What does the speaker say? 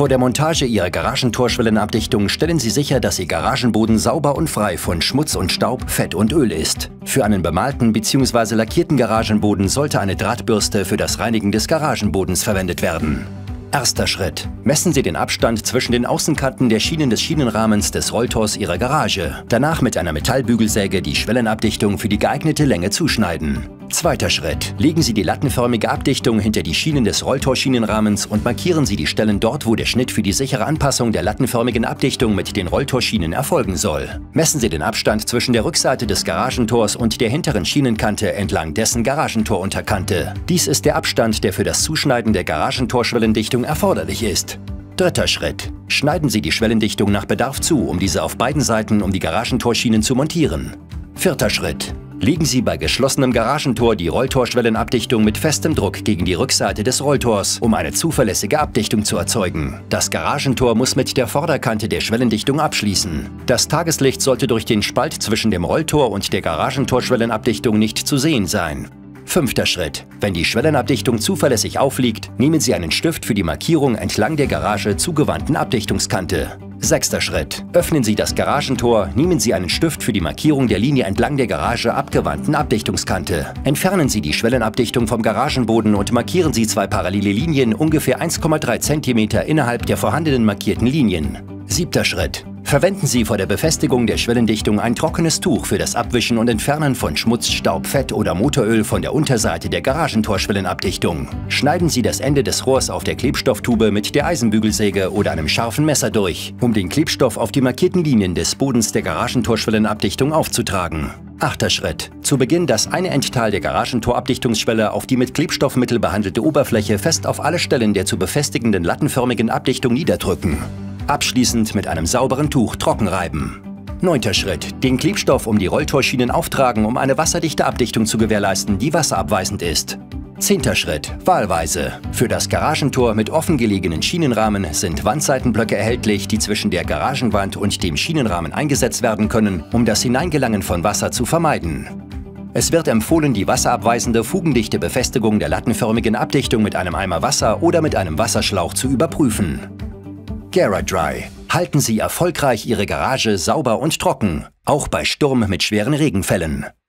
Vor der Montage Ihrer Garagentorschwellenabdichtung stellen Sie sicher, dass Ihr Garagenboden sauber und frei von Schmutz und Staub, Fett und Öl ist. Für einen bemalten bzw. lackierten Garagenboden sollte eine Drahtbürste für das Reinigen des Garagenbodens verwendet werden. Erster Schritt. Messen Sie den Abstand zwischen den Außenkanten der Schienen des Schienenrahmens des Rolltors Ihrer Garage. Danach mit einer Metallbügelsäge die Schwellenabdichtung für die geeignete Länge zuschneiden. Zweiter Schritt. Legen Sie die lattenförmige Abdichtung hinter die Schienen des Rolltorschienenrahmens und markieren Sie die Stellen dort, wo der Schnitt für die sichere Anpassung der lattenförmigen Abdichtung mit den Rolltorschienen erfolgen soll. Messen Sie den Abstand zwischen der Rückseite des Garagentors und der hinteren Schienenkante entlang dessen Garagentorunterkante. Dies ist der Abstand, der für das Zuschneiden der Garagentorschwellendichtung erforderlich ist. Dritter Schritt. Schneiden Sie die Schwellendichtung nach Bedarf zu, um diese auf beiden Seiten um die Garagentorschienen zu montieren. Vierter Schritt. Legen Sie bei geschlossenem Garagentor die Rolltorschwellenabdichtung mit festem Druck gegen die Rückseite des Rolltors, um eine zuverlässige Abdichtung zu erzeugen. Das Garagentor muss mit der Vorderkante der Schwellendichtung abschließen. Das Tageslicht sollte durch den Spalt zwischen dem Rolltor und der Garagentorschwellenabdichtung nicht zu sehen sein. Fünfter Schritt. Wenn die Schwellenabdichtung zuverlässig aufliegt, nehmen Sie einen Stift für die Markierung entlang der Garage zugewandten Abdichtungskante. Sechster Schritt. Öffnen Sie das Garagentor, nehmen Sie einen Stift für die Markierung der Linie entlang der Garage abgewandten Abdichtungskante. Entfernen Sie die Schwellenabdichtung vom Garagenboden und markieren Sie zwei parallele Linien ungefähr 1,3 cm innerhalb der vorhandenen markierten Linien. Siebter Schritt. Verwenden Sie vor der Befestigung der Schwellendichtung ein trockenes Tuch für das Abwischen und Entfernen von Schmutz, Staub, Fett oder Motoröl von der Unterseite der Garagentorschwellenabdichtung. Schneiden Sie das Ende des Rohrs auf der Klebstofftube mit der Eisenbügelsäge oder einem scharfen Messer durch, um den Klebstoff auf die markierten Linien des Bodens der Garagentorschwellenabdichtung aufzutragen. Achter Schritt. Zu Beginn das eine Endteil der Garagentorabdichtungsschwelle auf die mit Klebstoffmittel behandelte Oberfläche fest auf alle Stellen der zu befestigenden lattenförmigen Abdichtung niederdrücken. Abschließend mit einem sauberen Tuch trocken reiben. Neunter Schritt. Den Klebstoff um die Rolltorschienen auftragen, um eine wasserdichte Abdichtung zu gewährleisten, die wasserabweisend ist. Zehnter Schritt. Wahlweise. Für das Garagentor mit offen gelegenen Schienenrahmen sind Wandseitenblöcke erhältlich, die zwischen der Garagenwand und dem Schienenrahmen eingesetzt werden können, um das Hineingelangen von Wasser zu vermeiden. Es wird empfohlen, die wasserabweisende, fugendichte Befestigung der lattenförmigen Abdichtung mit einem Eimer Wasser oder mit einem Wasserschlauch zu überprüfen. GaraDry. Halten Sie erfolgreich Ihre Garage sauber und trocken, auch bei Sturm mit schweren Regenfällen.